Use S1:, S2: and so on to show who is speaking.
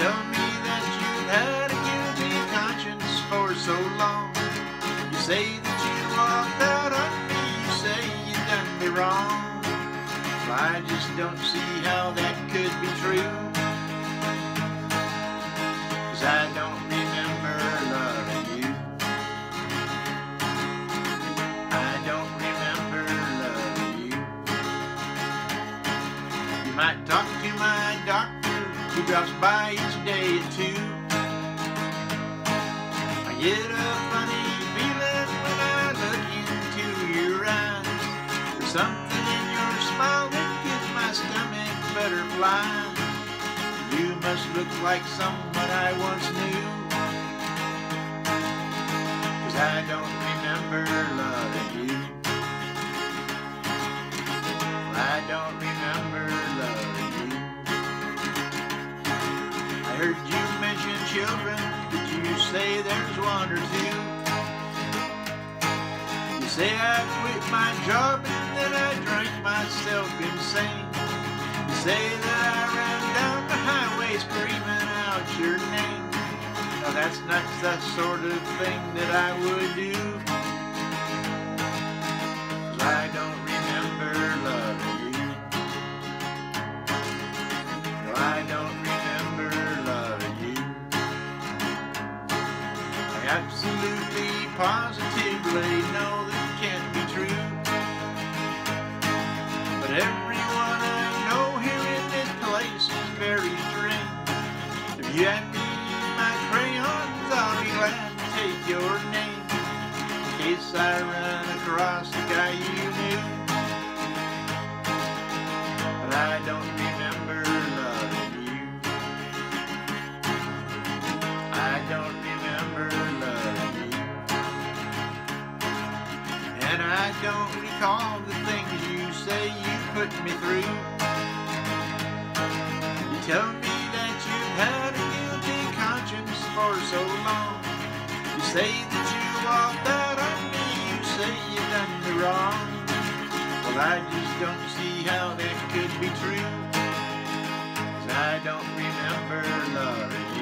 S1: tell me that you've had a guilty conscience for so long. You say that you walked out on me, you say you done me wrong. Well, I just don't see how that could be true, 'cause I don't remember loving you. I don't remember loving you. You might talk to my doctor, who drops by each day at 2. I get a funny feeling when I look into your eyes. There's something in your smile that gives my stomach butterflies. You must look like someone I once knew, 'cause I don't remember loving you. I don't remember loving you. I heard you mention children. Did you say there's 1 or 2? You say I quit my job and then I drank myself insane. You say that I ran down the highway screaming out your name. Now that's not the sort of thing that I would do, 'cause I don't remember loving you. No, I don't remember loving you. I absolutely, positively know that can't be true. But everyone I know here in this place is very strange. If you hand me my crayons, I'll be glad to take your name, in case I run across the guy you knew. But I don't remember loving you. I don't remember loving you. And I don't recall the things you say you put me through. You tell me that you've had a guilty conscience for so long. You say that you walked out on me, you say you done me wrong. Well, I just don't see how that could be true, 'cause I don't remember loving you.